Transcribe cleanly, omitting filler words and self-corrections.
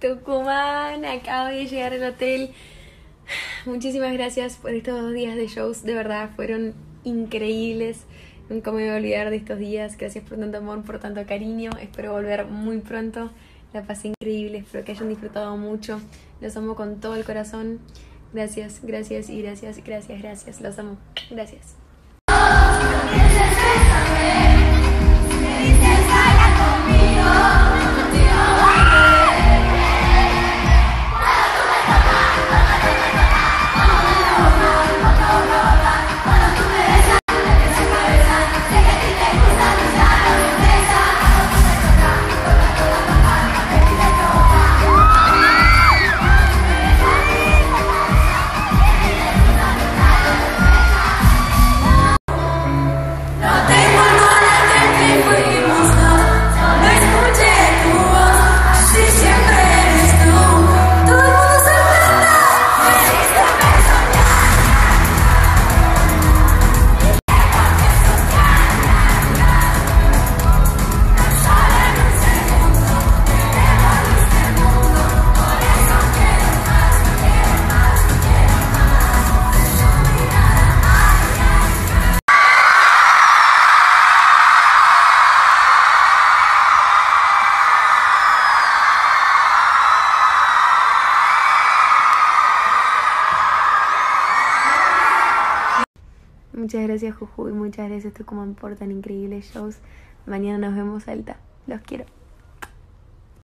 Tucumán, acabo de llegar al hotel. Muchísimas gracias por estos 2 días de shows, de verdad fueron increíbles. Nunca me voy a olvidar de estos días. Gracias por tanto amor, por tanto cariño. Espero volver muy pronto. La pasé increíble, espero que hayan disfrutado mucho. Los amo con todo el corazón. Gracias, gracias y gracias, gracias, gracias. Los amo. Gracias. Muchas gracias Jujuy, muchas gracias Tucumán por tan increíbles shows. Mañana nos vemos, Alta. Los quiero.